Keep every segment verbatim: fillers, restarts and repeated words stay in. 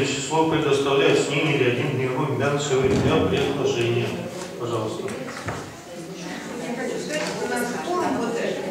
Число предоставляет с ними или один дневной глянцевый для предложения. Пожалуйста. Я хочу сказать, что у нас форум вот этот,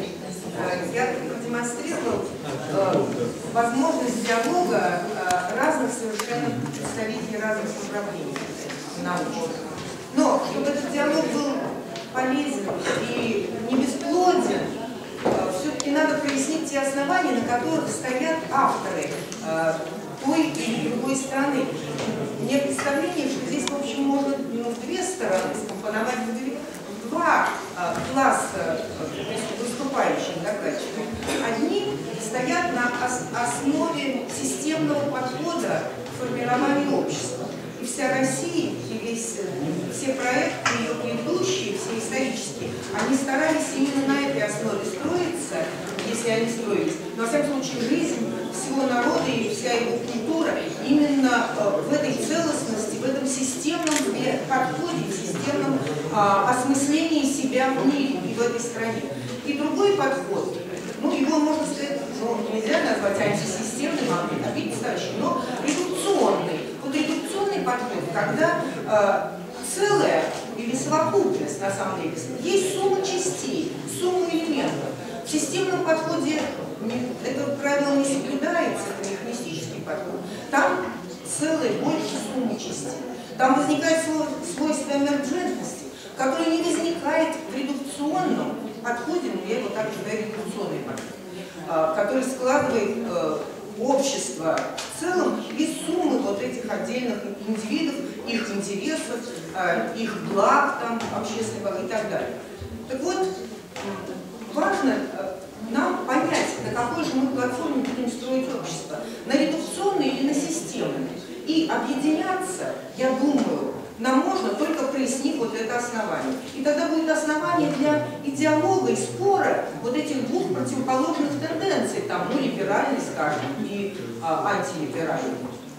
я продемонстрировал э, возможность диалога э, разных совершенно представителей разных направлений научных. Но чтобы этот диалог был полезен и не бесплоден, э, все-таки надо прояснить те основания, на которых стоят авторы э, той или другой страны. Мне представление, что здесь, в общем, можно ну, в две стороны скомпоновать в два а, класса выступающих докладчиков. Одни стоят на ос основе системного подхода к формированию общества. И вся Россия, и весь, все проекты ее предыдущие, все исторические, они старались именно на этой основе строиться, если они строились. Но, во всяком случае, жизнь всего народа и вся его культура именно э, в этой целостности, в этом системном подходе, в системном э, осмыслении себя в мире и в этой стране. И другой подход, ну, его можно сказать, ну, нельзя назвать антисистемным, обидеть товарищи, но редукционный. Вот редукционный подход, когда э, целое или совокупность, на самом деле, есть сумма частей, сумма элементов. В системном подходе это правило не соблюдается, это механистический подход. Там целое больше суммы частей. Там возникает свойство эмерджентности, которое не возникает в редукционном подходе, но я его так называю редукционный подход, который складывает общество в целом из суммы вот этих отдельных индивидов, их интересов, их благ, там, общественных благ и так далее. Так вот, важно нам понять, на какой же мы платформе будем строить общество, на редукционной или на системной. И объединяться, я думаю, нам можно, только прояснив вот это основание. И тогда будет основание для и диалога, и спора вот этих двух противоположных тенденций, там, ну, либеральной, скажем, и а, антилиберальной.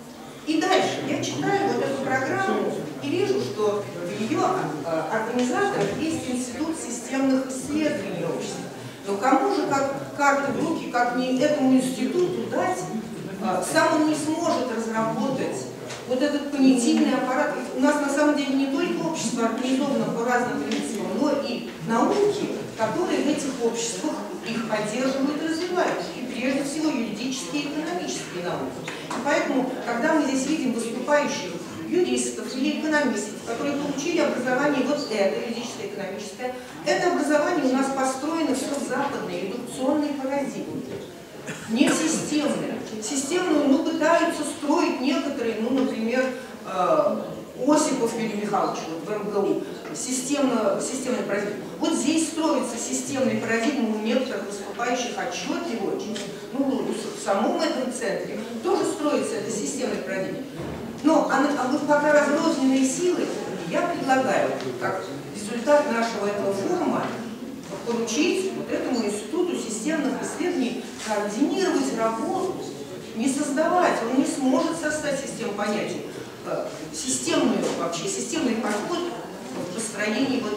И дальше я читаю вот эту программу и вижу, что в ее а, организаторах есть Институт системных исследований общества. Но кому же как карты в руки, как не этому институту дать, а, сам он не сможет разработать вот этот понятийный аппарат. У нас на самом деле не только общество организовано по разным принципам, но и науки, которые в этих обществах их поддерживают и развивают. И прежде всего юридические и экономические науки. И поэтому, когда мы здесь видим выступающих юристов или экономистов, которые получили образование вот это, юридическое, экономическое, это образование у нас построено все в западной редукционной парадигме. Не системные. Системную, ну, пытаются строить некоторые, ну, например, э, Осипов Юрий Михайлович вот, в эм гэ у, системно, системной парадигмы. Вот здесь строится системная парадигма у некоторых выступающих отчетливо очень. Ну, в самом этом центре тоже строится эта системная парадигма. Но а, а вот пока разрозненные силы, я предлагаю, как результат нашего этого форума, поручить вот этому институту системных исследований координировать работу, не создавать, он не сможет создать систему понятий, системную вообще, системный подход в построении вот,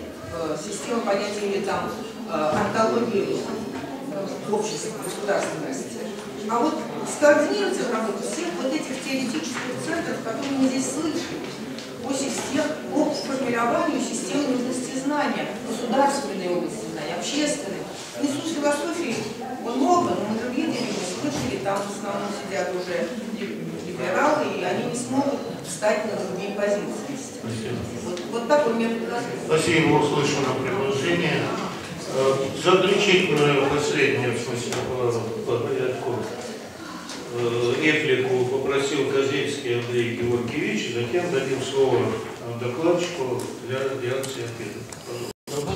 системы понятий или там онтологии общества, государственности. А вот скоординировать работу всех вот этих теоретических центров, которые мы здесь слышим, по, систем, по формированию системной области знания, государственной области знания, общественной. Институт философии, он много, но мы же видели, мы слышали, там в основном сидят уже либералы, и они не смогут встать на другие позиции. Вот, вот так у меня предложение. Спасибо, услышано предложение. Заключительное последнее, в смысле, по порядку. Реплику попросил Козельский Андрей Георгиевич, затем дадим слово докладчику для реакции ответа.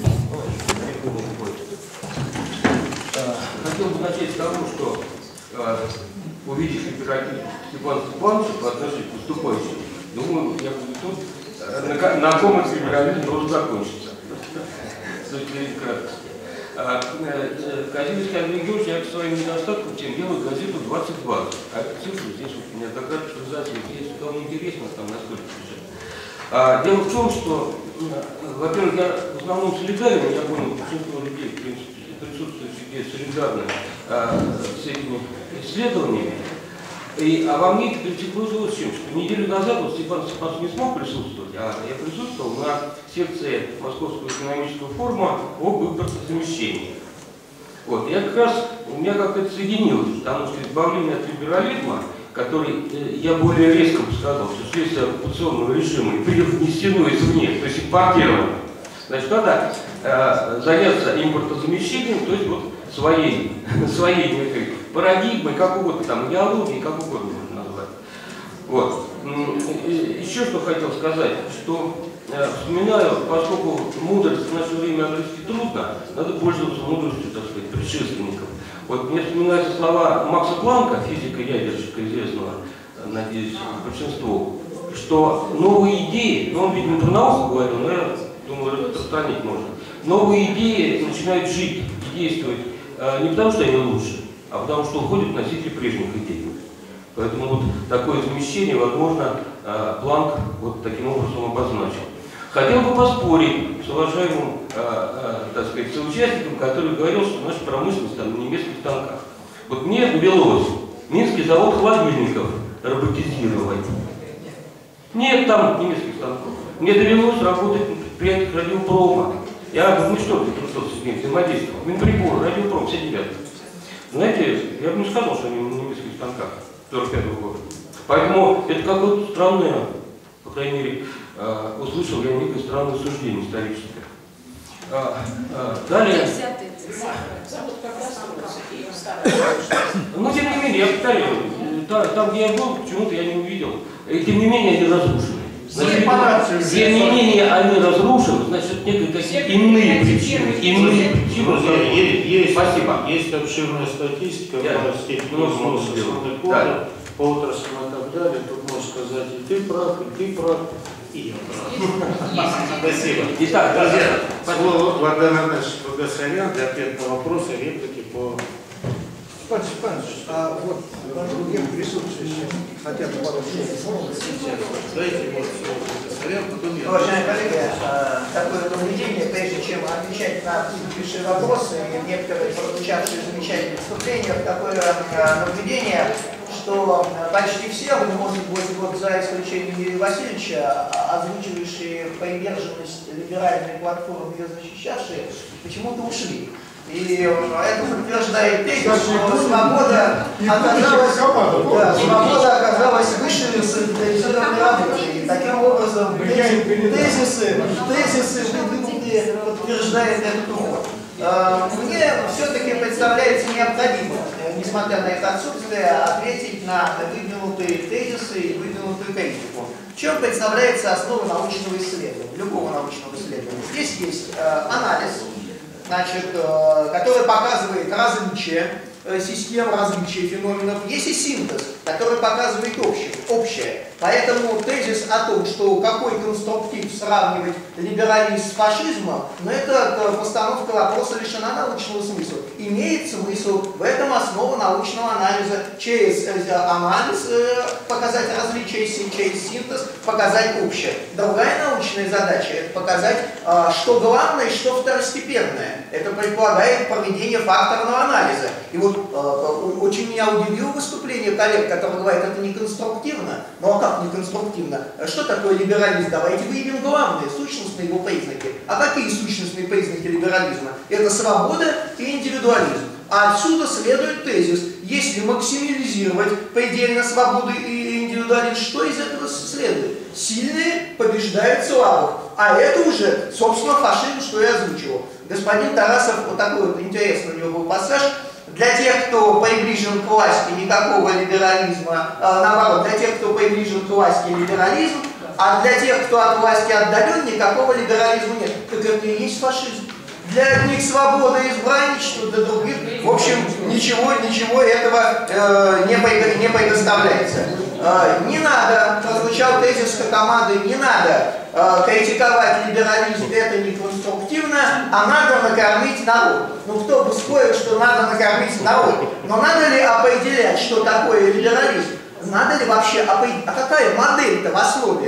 Хотел бы начать с того, что увидев оперативно Степана Степановича по отношению к выступающим, думаю, я буду тут, на, на ком этот либерализм должен закончиться. Козельский Андрей Георгиевич, я к своим недостаткам тем делаю газету двадцать двадцать. А цифры здесь вот у меня такая запись, здесь стало интересно, там настолько пишет. А, дело в том, что, во-первых, я в основном солидарен, я понял, большинство людей, в принципе, присутствующих здесь солидарны а, с этими исследованиями. И, а во мне это перетеклось вот с чем, что неделю назад вот Степан Степанович не смог присутствовать, а я присутствовал на секции Московского экономического форума об импортозамещении. Вот, я как раз, у меня как-то это соединилось, потому что избавление от либерализма, который, э, я более резко бы сказал, что вследствие оккупационного режима и привнесено извне, то есть импортировано, значит, надо э, заняться импортозамещением, то есть вот своей, своей некой парадигмой, как угодно, там, идеологией, как угодно можно назвать. Вот. Еще что хотел сказать, что э, вспоминаю, поскольку мудрость в наше время обрести трудно, надо пользоваться мудростью, так сказать, предшественников. Вот мне вспоминаются слова Макса Планка, физика-ядерщика известного, надеюсь, большинству, что новые идеи, ну он, видимо, про науку говорил, но я думаю, распространить можно, новые идеи начинают жить и действовать э, не потому, что они лучше, а потому что уходят носители прежних идей. Поэтому вот такое замещение, возможно, э, Планк вот таким образом обозначил. Хотел бы поспорить с уважаемым, э, э, так сказать, соучастником, который говорил, что наша промышленность там на немецких станках. Вот мне довелось Минский завод холодильников роботизировать. Нет там немецких станков. Мне довелось работать на предприятиях радиопрома. Я ну что, ты трудился с ним взаимодействовал. Минприбор, радиопром, все девятые. Знаете, я бы не сказал, что они на немецких станках сорок пятого года. Поэтому это какое-то странное, по крайней мере, э, услышал я некое странное суждение историческое. А, а, далее. Но тем не менее, я повторяю, там, где я был, почему-то я не увидел. И тем не менее, они разрушены. Значит, тем не менее, они разрушены, значит, некие такие иные причины. Иные причины. Есть, Спасибо. Есть обширная статистика властей ну, да. по отраслям и так далее. Тут можно сказать, и ты прав, и ты прав, и я прав. Спасибо. Итак, друзья, слово Владимир Иванович Богдасарян для ответа на вопросы, реплики по... Пан Степанович, а вот другим присутствующим хотят пару слов. Дайте вот слово Богдасарян, потом я... Уважаемые коллеги, такое наблюдение, прежде чем отвечать на предыдущие вопросы и некоторые прозвучавшие замечательные выступления, такое наблюдение, что почти все, вы, может быть, вот за исключением Юрия Васильевича, озвучивающие приверженность либеральной платформы, ее защищавшие, почему-то ушли. И это подтверждает тезис, что свобода оказалась, да, свобода оказалась высшей централизированной работой. И таким образом тезисы, тезисы выдвинутые подтверждают этот уход. Мне все-таки представляется необходимо, несмотря на это отсутствие, ответить на выдвинутые тезисы и выдвинутую критику. В чем представляется основа научного исследования, любого научного исследования? Здесь есть анализ, значит, который показывает различия систем, различия феноменов. Есть и синтез, который показывает общее. общее. Поэтому тезис о том, что какой конструктив сравнивать либерализм с фашизмом, но это постановка вопроса лишена научного смысла. Имеет смысл, в этом основа научного анализа. Через анализ показать различия, через синтез показать общее. Другая научная задача — это показать, что главное и что второстепенное. Это предполагает проведение факторного анализа. И вот очень меня удивило выступление коллег, которые говорят, это не конструктивно. Ну а как не конструктивно? Что такое либерализм? Давайте выявим главные, сущностные его признаки. А какие сущностные признаки либерализма? Это свобода и индивидуализм. А отсюда следует тезис: если максимализировать предельно свободу и индивидуализм, что из этого следует? Сильные побеждают слабых. А это уже, собственно, фашизм, что я озвучивал. Господин Тарасов, вот такой вот интересный у него был пассаж. Для тех, кто приближен к власти, никакого либерализма, а, наоборот, для тех, кто приближен к власти, либерализм, а для тех, кто от власти отдален, никакого либерализма нет. Так это и есть фашизм. Для одних свобода и избранничество, для других, в общем, ничего, ничего этого э, не, предо, не предоставляется. Э, не надо, прозвучал тезис команды, не надо э, критиковать либерализм, это не конструктивно, а надо накормить народ. Ну кто бы спорил, что надо накормить народ. Но надо ли определять, что такое либерализм? Надо ли вообще определять, а какая модель-то в основе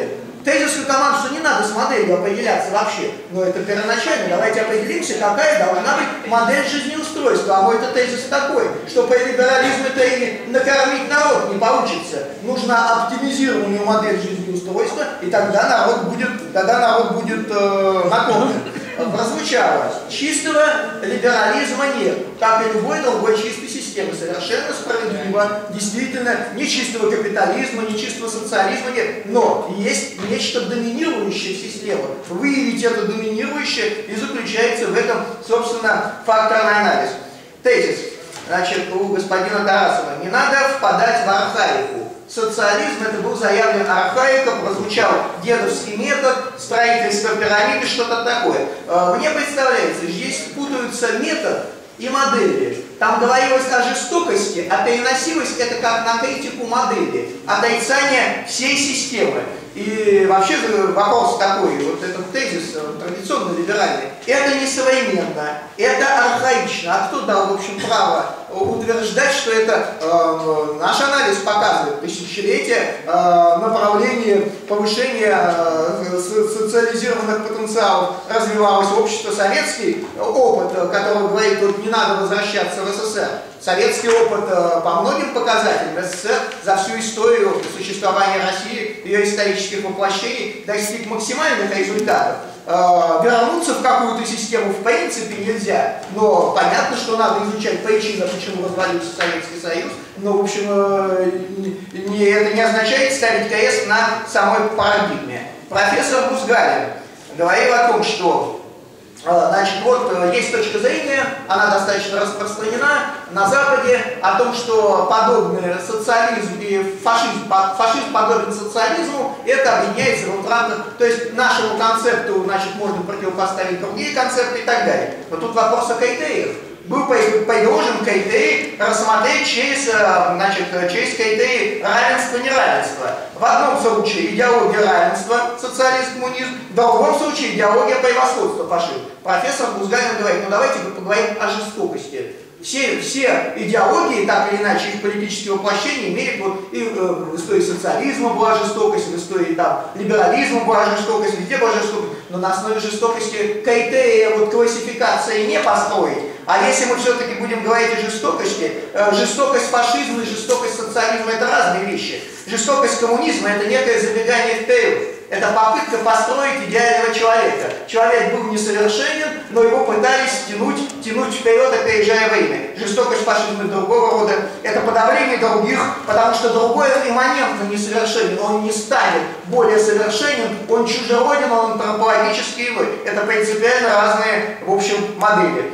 Тезис команд, что не надо с моделью определяться вообще, но это первоначально. Давайте определимся, какая должна быть модель жизнеустройства. А мой-то тезис такой, что по либерализму-то и накормить народ не получится. Нужна оптимизированную модель жизнеустройства, и тогда народ будет, тогда народ будет э, накормлен. Прозвучало: чистого либерализма нет, как и любой другой чистой системы. Совершенно справедливо, действительно, ни чистого капитализма, ни чистого социализма нет. Но есть нечто доминирующее в системе. Выявить это доминирующее и заключается в этом, собственно, факторный анализ. Тезис, значит, у господина Тарасова: не надо впадать в архаику. Социализм — это был заявлен архаика, прозвучал дедовский метод, строительство пирамиды, что-то такое. Мне представляется, здесь путаются метод и модели. Там говорилось о жестокости, а переносилось это как на критику модели, отрицание всей системы. И вообще вопрос такой, вот этот тезис традиционно либеральный, это не современно, это архаично. А кто дал, в общем, право утверждать, что это э, наш анализ показывает тысячелетия э, направление повышения э, социализированных потенциалов развивалось общество, советский опыт, который говорит, вот не надо возвращаться в СССР. Советский опыт э, по многим показателям СССР за всю историю существования России, ее исторических воплощений достиг максимальных результатов. Э, вернуться в какую-то систему в принципе нельзя, но понятно, что надо изучать причины, почему развалился Советский Союз, но в общем э, не, это не означает ставить крест на самой парадигме. Профессор Бузгалин говорил о том, что значит, вот есть точка зрения, она достаточно распространена на Западе, о том, что подобный социализм и фашизм, фашизм подобен социализму, это объединяется в рамках, то есть нашему концепту, значит, можно противопоставить другие концепты и так далее. Но тут вопрос о критериях. Был предложен критерий рассмотреть через, значит, через критерий равенства-неравенства. В одном случае идеология равенства, социализм, коммунизм, в другом случае идеология превосходства, фашизм. Профессор Бузгалин говорит, ну давайте поговорим о жестокости. Все, все идеологии, так или иначе, их политические воплощения имели, вот, и э, в истории социализма была жестокость, в истории там, либерализма была жестокость, везде была жестокость, но на основе жестокости критерия вот, классификации не построить. А если мы все-таки будем говорить о жестокости, э, жестокость фашизма и жестокость социализма — это разные вещи. Жестокость коммунизма — это некое забегание вперед. Это попытка построить идеального человека. Человек был несовершенен, но его пытались тянуть, тянуть вперед, опережая время. Жестокость фашизма другого рода — это подавление других, потому что другой имманентно несовершенен, он не станет более совершенен, он чужероден, он антропологически иной. Это принципиально разные, в общем, модели.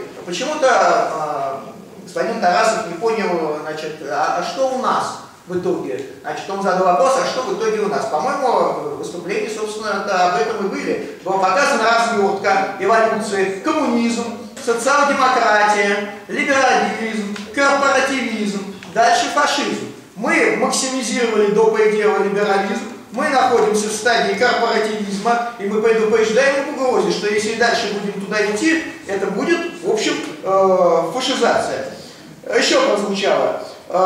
Почему-то э, господин Тарасов не понял, значит, а, а что у нас в итоге? Значит, он задал вопрос, а что в итоге у нас? По-моему, выступления, собственно, об этом и были. Была показана развертка эволюции: коммунизм, социал-демократия, либерализм, корпоративизм, дальше фашизм. Мы максимизировали до предела либерализм, мы находимся в стадии корпоративизма, и мы предупреждаем об угрозе, что если дальше будем туда идти, это будет, в общем, э, фашизация. Еще прозвучало.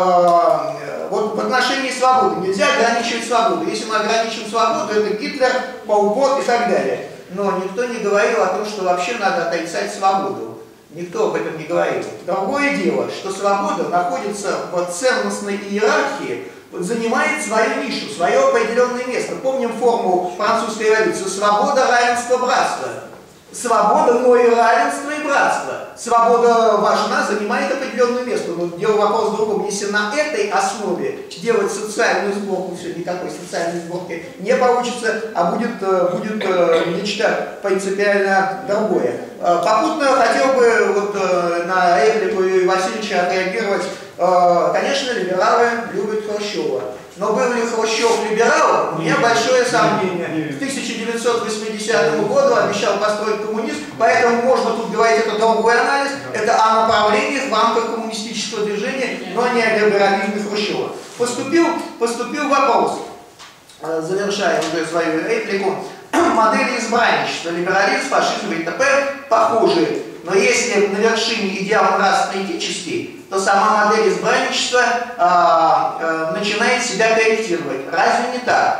Э, вот в отношении свободы. Нельзя ограничивать свободу. Если мы ограничим свободу, это Гитлер, Пол Пот и так далее. Но никто не говорил о том, что вообще надо отрицать свободу. Никто об этом не говорил. Другое дело, что свобода находится в ценностной иерархии, занимает свою нишу, свое определенное место. Помним формулу французской революции: свобода, равенство, братство. Свобода, но и равенство, и братство. Свобода важна, занимает определенное место. Но дело вопрос в другом. Если на этой основе делать социальную сборку, все, никакой социальной сборки не получится, а будет, будет нечто принципиально другое. Попутно хотел бы вот на реплику Юрия Васильевича отреагировать. Конечно, либералы любят Хрущева. Но был ли Хрущев либералом? У меня большое сомнение. К тысяча девятьсот восьмидесятому году обещал построить коммунизм, поэтому можно тут говорить, это другой анализ, это о направлениях в рамках коммунистического движения, но не о либерализме Хрущева. Поступил, поступил вопрос, завершая уже свою реплику: модели избранничества, либерализм, фашизм и т.п. похожи. Но если на вершине идеал нравственно-этический, то сама модель избранничества а, а, начинает себя корректировать. Разве не так?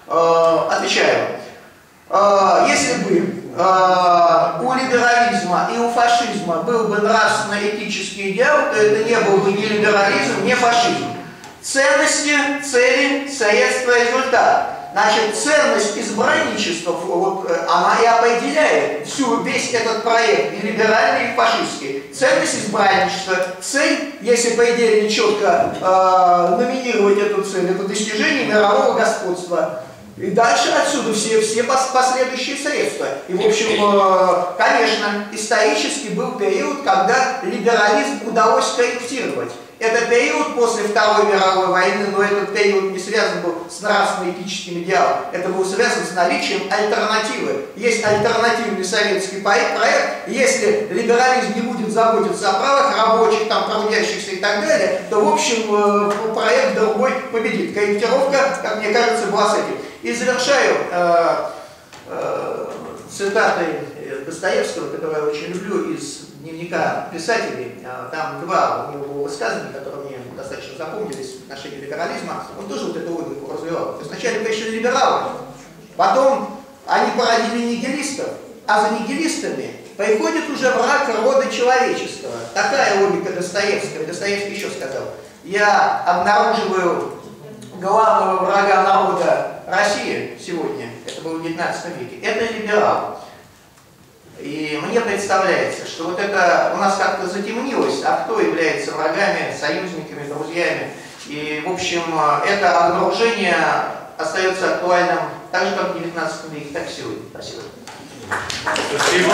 Э, отвечаю. Э, если бы э, у либерализма и у фашизма был бы нравственно-этический идеал, то это не был бы ни либерализм, ни фашизм. Ценности, цели, средства, результат. Значит, ценность избранничества, вот, она и определяет всю, весь этот проект, и либеральный, и фашистский. Ценность избранничества, цель, если по идее не четко э, номинировать эту цель, это достижение мирового господства. И дальше отсюда все, все последующие средства. И, в общем, э, конечно, исторически был период, когда либерализм удалось корректировать. Это период после Второй мировой войны, но этот период не связан был с нравственно-этическим идеалом. Это был связан с наличием альтернативы. Есть альтернативный советский проект. Если либерализм не будет заботиться о правах рабочих, там, трудящихся и так далее, то, в общем, проект другой победит. Корректировка, как мне кажется, была с этим. И завершаю э, э, цитатой Достоевского, которую я очень люблю, из дневника писателей. Там два у него было высказывания, которые мне достаточно запомнились в отношении либерализма. Он тоже вот эту логику развивал. То есть вначале пришли либералы, потом они породили нигилистов, а за нигилистами приходит уже враг рода человеческого. Такая логика Достоевского. Достоевский еще сказал: я обнаруживаю главного врага народа России сегодня, это было в девятнадцатом веке, это либерал. И мне представляется, что вот это у нас как-то затемнилось, а кто является врагами, союзниками, друзьями. И, в общем, это обнаружение остается актуальным так же, как в девятнадцатом веке, так и сегодня. Спасибо. Спасибо.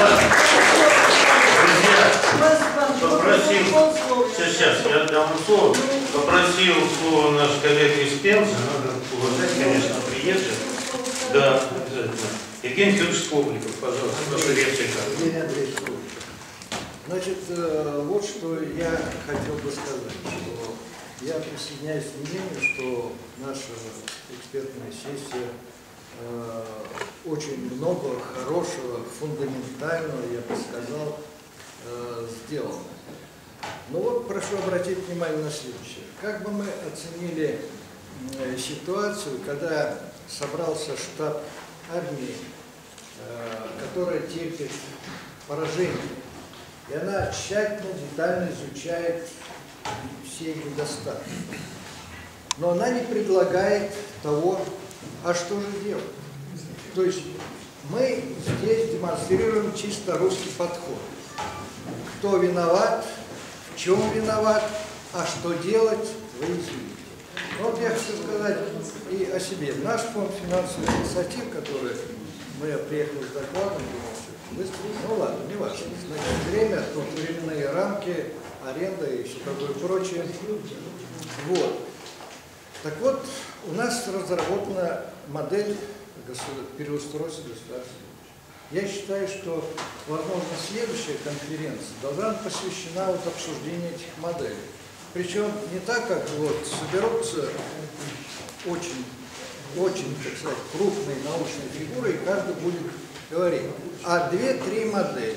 Друзья, попросил, сейчас я дам слово, попросил слово наш коллега из Пензы, надо уважать, конечно, приезжих. Да, обязательно. Евгений Федорович Скобликов, пожалуйста, ваша реплика. Евгений Андреевич Скобликов. Значит, вот что я хотел бы сказать, что я присоединяюсь к мнению, что наша экспертная сессия э, очень много хорошего, фундаментального, я бы сказал, э, сделано. Но вот прошу обратить внимание на следующее. Как бы мы оценили э, ситуацию, когда собрался штаб армии, э, которая терпит поражение, и она тщательно, детально изучает все недостатки. Но она не предлагает того, а что же делать. То есть мы здесь демонстрируем чисто русский подход. Кто виноват, в чем виноват, а что делать, вы извините. Вот я хочу сказать и о себе. Наш фонд финансовых инициатив, который мы приехали с докладом, ну ладно, не важно. Значит, время, тут временные рамки, аренда и все такое прочее. Вот. Так вот, у нас разработана модель переустройства государства. Я считаю, что, возможно, следующая конференция должна быть посвящена вот обсуждению этих моделей. Причем не так, как вот соберутся очень, очень, так сказать, крупные научные фигуры, и каждый будет говорить, а две-три модели.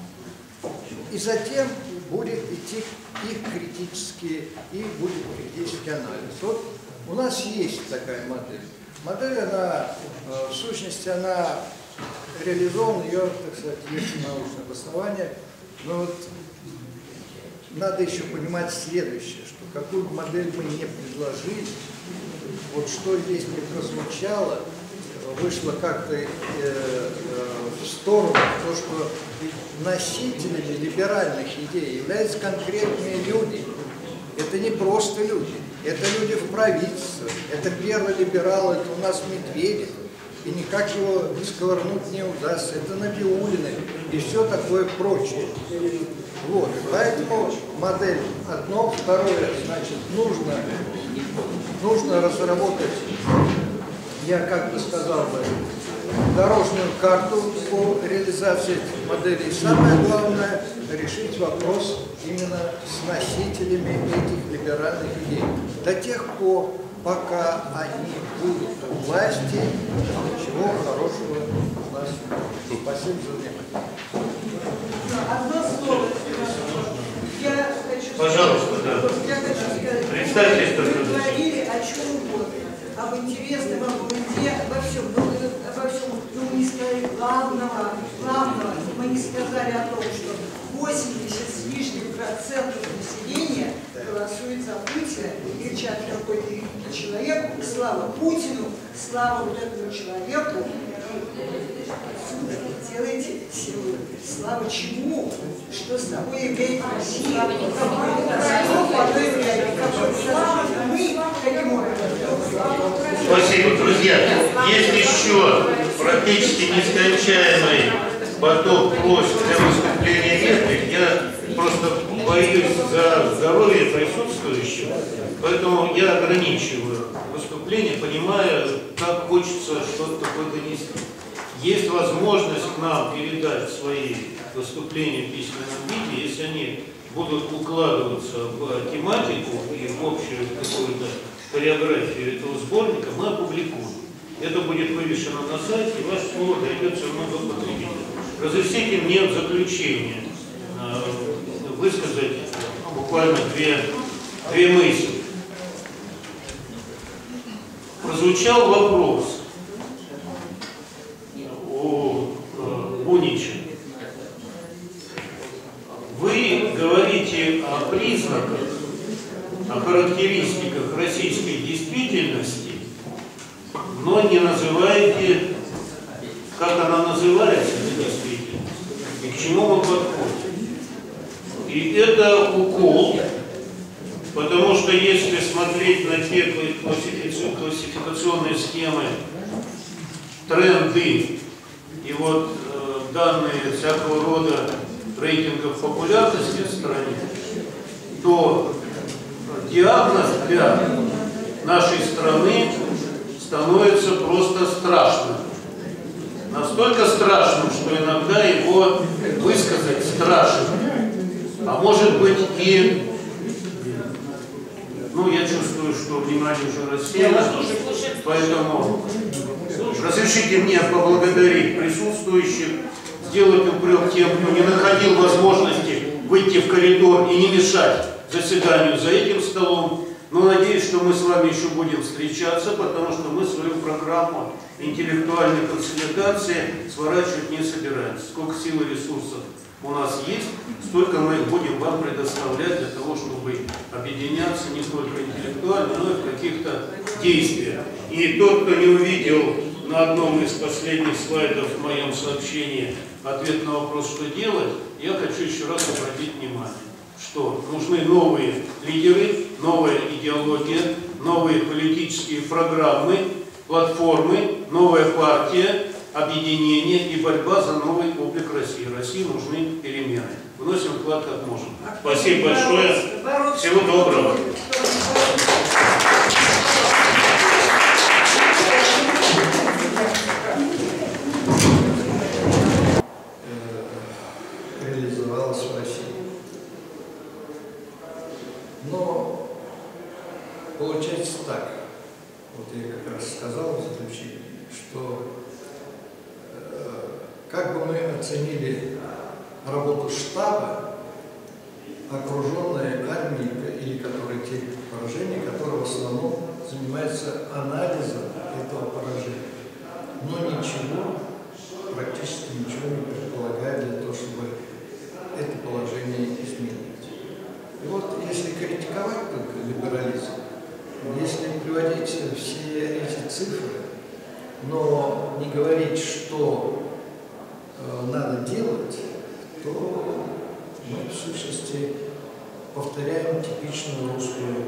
И затем будет идти их критический, и будет критический анализ. Вот у нас есть такая модель. Модель, она, в сущности, она реализована, ее, так сказать, есть научное обоснование, но вот надо еще понимать следующее, что какую модель мы не предложили, вот что здесь не прозвучало, вышло как-то э, э, в сторону, то, что носителями либеральных идей являются конкретные люди. Это не просто люди, это люди в правительстве, это первый либерал, это у нас Медведев, и никак его сковырнуть не удастся, это Набиуллины и все такое прочее. Вот, поэтому модель одно, второе, значит, нужно, нужно разработать, я как бы сказал бы, дорожную карту по реализации этих моделей. И самое главное, решить вопрос именно с носителями этих либеральных идей. До тех пор, пока они будут у власти, ничего хорошего у нас нет. Спасибо за внимание. Одно слово. Я хочу Пожалуйста, сказать, да. я хочу сказать, Представьтесь, вы говорили о чем угодно. об интересном, об еде, обо всем. Но обо всем, но мы не сказали главного, главного. Мы не сказали о том, что восемьдесят с лишним процентов населения голосует за Путина и кричат какой-то великий человек, слава Путину, слава вот этому человеку. Делайте силу. Слава чему? Что с тобой имеет Россия? Какой катастрофу оно является? Какой слава мы таким образом? Спасибо, друзья. Есть еще практически нескончаемый поток просьб для выступления реплик. Я просто боюсь за здоровье присутствующих, поэтому я ограничиваю выступление, понимая, как хочется что-то донести. Есть возможность к нам передать свои выступления в письменном виде, если они будут укладываться в тематику и в общую какую-то хореографию этого сборника, мы опубликуем. Это будет вывешено на сайте, и ваше слово дойдет все равно до потребителя. Разрешите мне в заключение э, высказать ну, буквально две, две мысли. Прозвучал вопрос о э, Буниче. Вы говорите о признаках, о характеристиках российской действительности, но не называете, как она называется, эта действительность, и к чему мы подходим. И это укол, потому что если смотреть на те классификационные схемы, тренды и вот э, данные всякого рода рейтингов популярности в стране, то диагноз для нашей страны становится просто страшным. Настолько страшным, что иногда его высказать страшно. А может быть и, ну, я чувствую, что внимание уже рассеяно, поэтому разрешите мне поблагодарить присутствующих, сделать упрек тем, кто не находил возможности выйти в коридор и не мешать заседанию за этим столом. Но надеюсь, что мы с вами еще будем встречаться, потому что мы свою программу интеллектуальной консолидации сворачивать не собираемся. Сколько сил и ресурсов у нас есть, столько мы их будем вам предоставлять для того, чтобы объединяться не только интеллектуально, но и в каких-то действиях. И тот, кто не увидел на одном из последних слайдов в моем сообщении ответ на вопрос, что делать, я хочу еще раз обратить внимание, что нужны новые лидеры, новая идеология, новые политические программы, платформы, новая партия, объединение и борьба за новый облик России. России нужны перемены. Вносим вклад как можем. Спасибо большое. Всего доброго. Реализовалась в России. Но получается так, вот я как раз сказал в заключении, что э, как бы мы оценили работу штаба, окруженной армией, или которые те поражения, которые в основном занимаются анализом этого поражения. Но ничего, практически ничего не предполагает для того, чтобы это положение изменить. И вот если критиковать только либерализм, если приводить все эти цифры, но не говорить, что э, надо делать, то мы в сущности повторяем типичную русскую,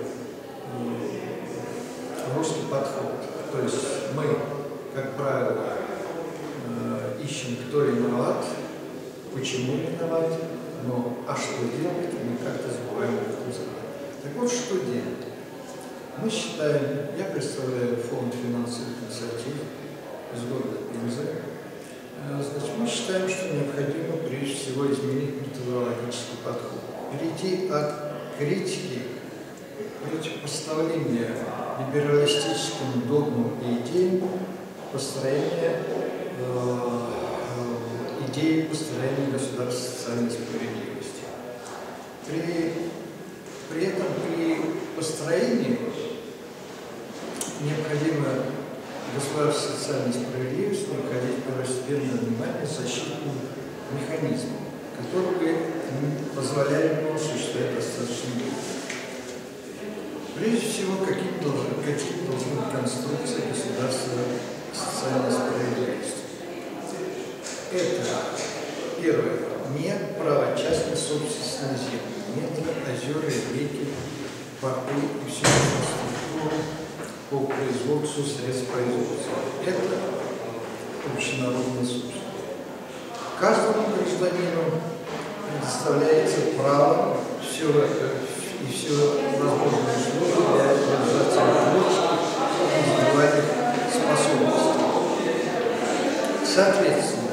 э, русский подход. То есть мы, как правило, э, ищем, кто виноват, почему виноват, но а что делать, мы как-то забываем об этом сказать. Так вот, что делать? Мы считаем, я представляю фонд финансовых инициатив из города Пензы, значит, мы считаем, что необходимо прежде всего изменить методологический подход, перейти от критики, противопоставления либералистическим догмам и идеям, построения э, идеи построения государства социальной справедливости. При, при этом при построении необходимо государство социальной справедливости находить первостепенное внимание защитным механизмом, который бы позволяет ему существовать достаточно долго. Прежде всего, каким должен, каким должна быть конструкция государства социальной справедливости? Это, первое, нет права частной собственности на землю, нет озера, реки, порты и всю инфраструктуру по производству средств производства. Это общенародная собственность. Каждому гражданину предоставляется право все и все возможные условия для реализации творческих и индивидуальных способностей. Соответственно,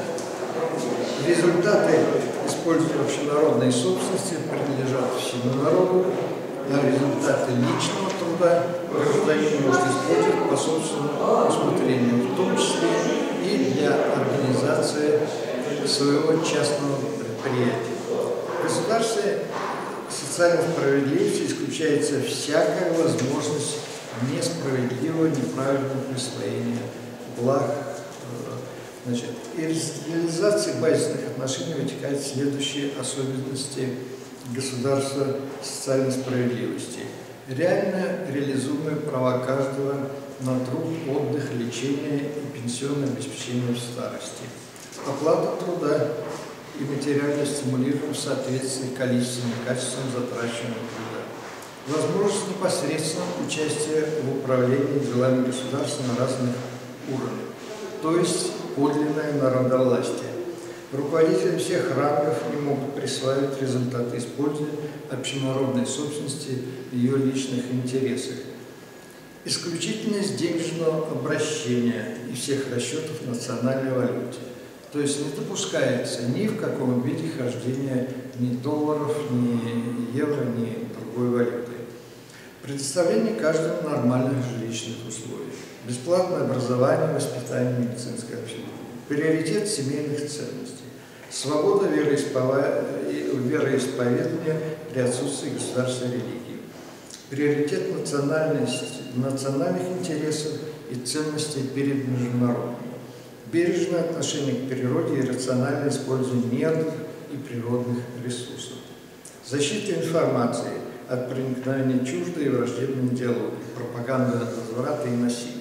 результаты использования общенародной собственности принадлежат всему народу, а результаты личного труда гражданин может использовать по собственному усмотрению, в том числе и для организации своего частного предприятия. В государстве социальной справедливости исключается всякая возможность несправедливого, неправильного присвоения благ. Значит, из реализации базисных отношений вытекают следующие особенности государства социальной справедливости. Реально реализуемые права каждого на труд, отдых, лечение и пенсионное обеспечение в старости. Оплата труда и материально стимулируем в соответствии количеством и качеством затраченного труда. Возможность непосредственного участия в управлении делами государства на разных уровнях, то есть подлинное народовластие. Руководители всех рангов не могут присваивать результаты использования общенародной собственности в ее личных интересах. Исключительность денежного обращения и всех расчетов в национальной валюте. То есть не допускается ни в каком виде хождения ни долларов, ни евро, ни другой валюты. Предоставление каждому нормальных жилищных условий. Бесплатное образование, воспитание, медицинское обслуживание. Приоритет семейных ценностей. Свобода вероисповедания при отсутствии государственной религии. Приоритет национальных интересов и ценностей перед международными. Бережное отношение к природе и рациональное использование нервных и природных ресурсов. Защита информации от проникновения чуждой и враждебной идеологии, пропаганды разврата и насилия.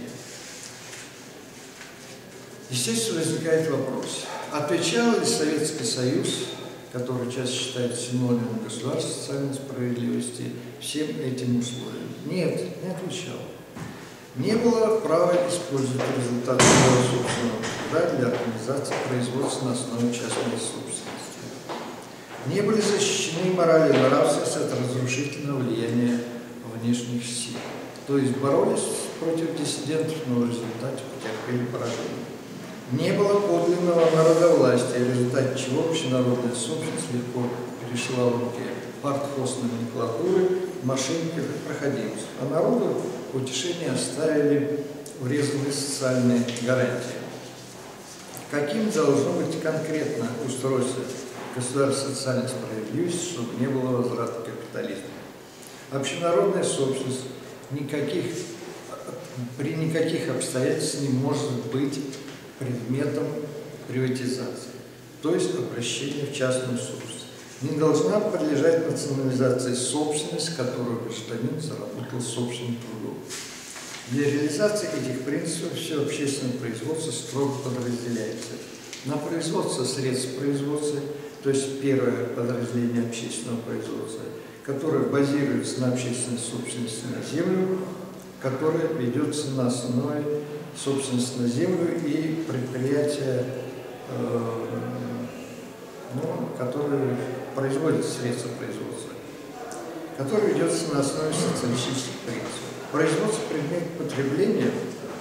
Естественно, возникает вопрос, отвечал ли Советский Союз, который часто считается синонимом государства социальной справедливости, всем этим условиям? Нет, не отвечал. Не было права использовать результаты своего собственного труда для организации производства на основе частной собственности. Не были защищены мораль и нравственность от разрушительного влияния внешних сил. То есть боролись против диссидентов, но в результате потерпели поражение. Не было подлинного народовластия, в результате чего общенародная собственность легко перешла в руки партхозной номенклатуры, мошенников и проходимцев, а народу в утешение оставили урезанные социальные гарантии. Каким должно быть конкретно устройство государства социальной справедливости, чтобы не было возврата капитализма? Общенародная собственность никаких, при никаких обстоятельствах не может быть предметом приватизации, то есть обращения в частную собственность. Не должна подлежать национализации собственность, которую гражданин заработал собственным трудом. Для реализации этих принципов все общественное производство строго подразделяется на производство средств производства, то есть первое подразделение общественного производства, которое базируется на общественной собственности на землю, которое ведется на основе собственности на землю и предприятия, э, ну, которые производят средства производства, который ведется на основе социалистических принципов. Производство предмет потребления,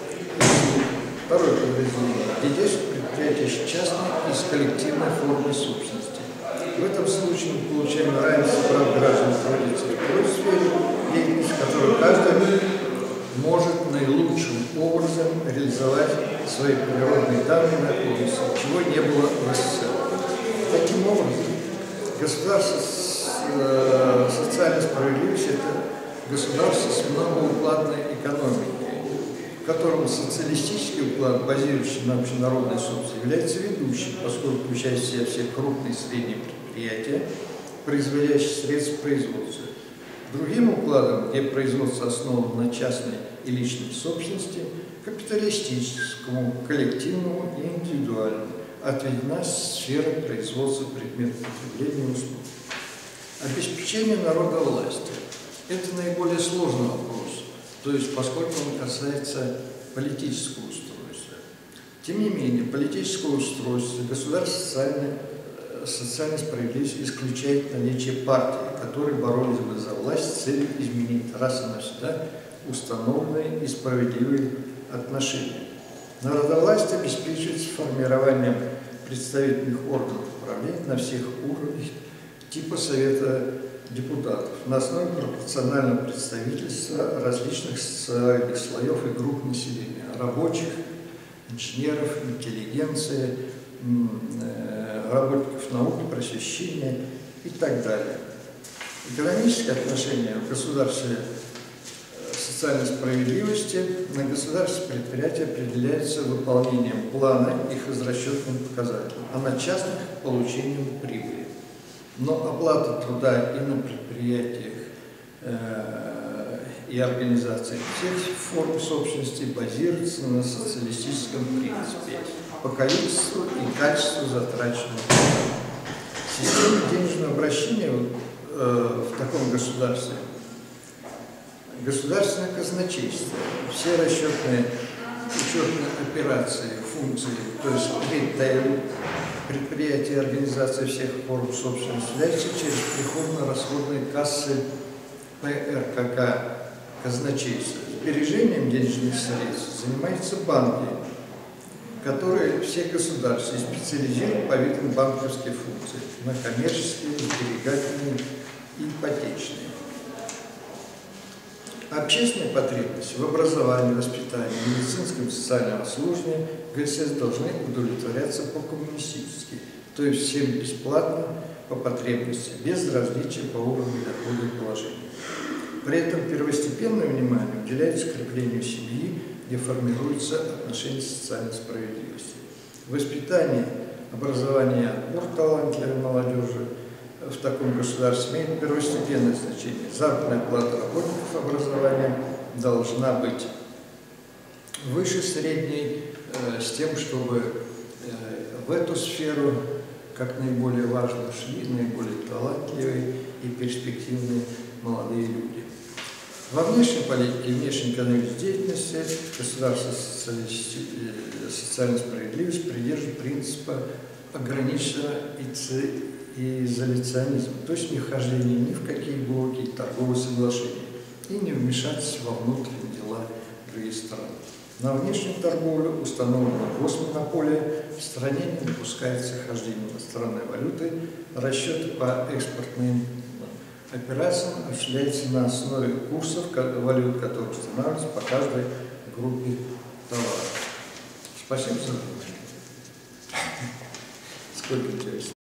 второе подразделение, где действует предприятие частной и с коллективной формой собственности. В этом случае мы получаем равенство прав граждан трудиться в той сфере деятельности, которую каждый может наилучшим образом реализовать свои природные данные на полностью, чего не было в СССР. Таким образом, государство социальной справедливости – это государство с многоукладной экономикой, котором социалистический уклад, базирующийся на общенародной собственности, является ведущим, поскольку включает в себя все крупные и средние предприятия, производящие средства производства. Другим укладом, где производство основано на частной и личной собственности, капиталистическому, коллективному и индивидуальному, отведена сфера производства предметов потребления и услуг. Обеспечение народа власти – это наиболее сложный вопрос, то есть поскольку он касается политического устройства. Тем не менее, политическое устройство государственной социальной справедливости исключает наличие партий, которые боролись бы за власть с целью изменить раз и навсегда установленные и справедливые отношения. Народовластие обеспечивается формированием представительных органов управления на всех уровнях типа Совета депутатов на основе пропорционального представительства различных социальных слоев и групп населения – рабочих, инженеров, интеллигенции, работников науки, просвещения и так далее. Экономические отношения в государстве социальной справедливости на государственные предприятия определяются выполнением плана их израсчетным показателем, а на частных – получением прибыли. Но оплата труда и на предприятиях э, и организациях всех форм собственности базируется на социалистическом принципе по количеству и качеству затраченного труда. Система денежного обращения э, в таком государстве государственное казначейство, все расчетные учетные операции, функции, то есть ритейл, предприятия и организации всех форм собственности, дальше через приходно-расходные кассы П Р К К казначейства. Сбережением денежных средств занимаются банки, которые все государства специализируют по видам банковских функций на коммерческие, сберегательные и ипотечные. Общественные потребности в образовании, воспитании, медицинском и социальном обслуживании Г С С должны удовлетворяться по-коммунистически, то есть всем бесплатно по потребности, без различия по уровню дохода и положения. При этом первостепенное внимание уделяется укреплению семьи, где формируются отношения социальной справедливости. Воспитание, образование, отбор талантливой молодежи в таком государстве имеет первостепенное значение. Заработная плата работников образования должна быть выше средней, э, с тем, чтобы э, в эту сферу, как наиболее важно, шли наиболее талантливые и перспективные молодые люди. Во внешней политике и внешней экономической деятельности государство социальной справедливости придерживает принципа ограниченного изоляционизма, то есть не вхождения ни в какие блоки торговых соглашений и не вмешательства во внутренние дела других стран. На внешнюю торговлю установлена госмонополия, в стране не допускается хождение иностранной валюты, расчеты по экспортным операциям осуществляются на основе курсов валют, которые устанавливаются по каждой группе товаров. Спасибо за внимание. Сколько интересно.